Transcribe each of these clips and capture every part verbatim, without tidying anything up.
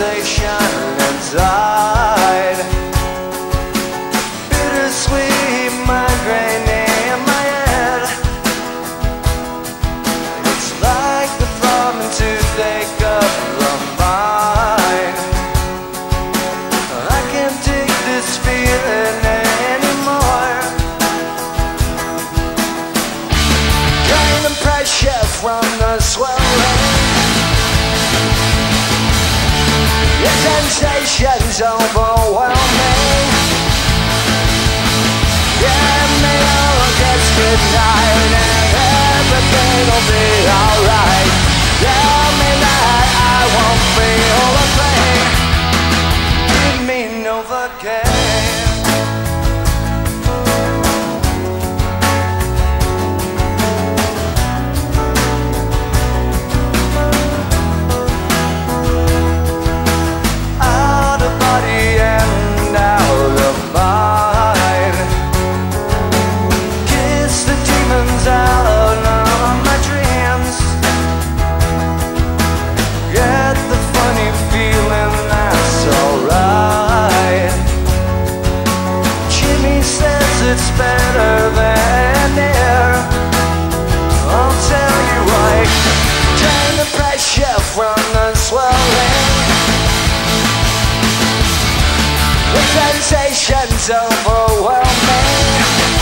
sensation inside. Bittersweet migraine in my head. It's like the throbbing toothache of the mind. I can't take this feeling anymore. Draining pressure from the swelling. Your sensations overwhelming. Give me all gets good night and everything'll be alright. Tell me that I won't feel a thing. Give me Novacaine. It's better than air. I'll tell you why. Drain the pressure from the swelling. The sensation's overwhelming.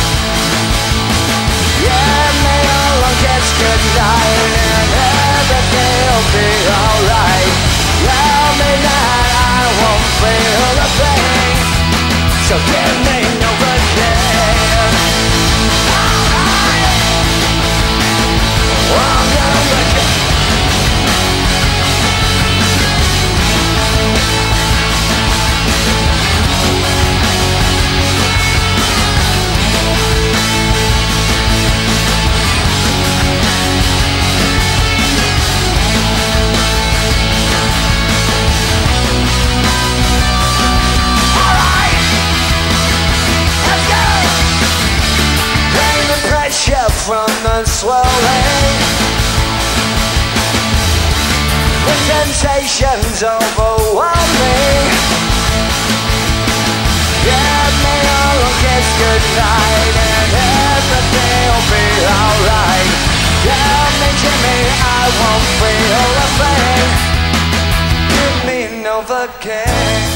Yeah, me all gets good night and everything'll be alright. Tell me that I won't feel a thing. So give me Novacaine. From the swelling, the sensation's overwhelming. Give me all a kiss goodnight and everything'll be alright. Tell me, Jimmy, I won't feel a thing. Give me Novacaine.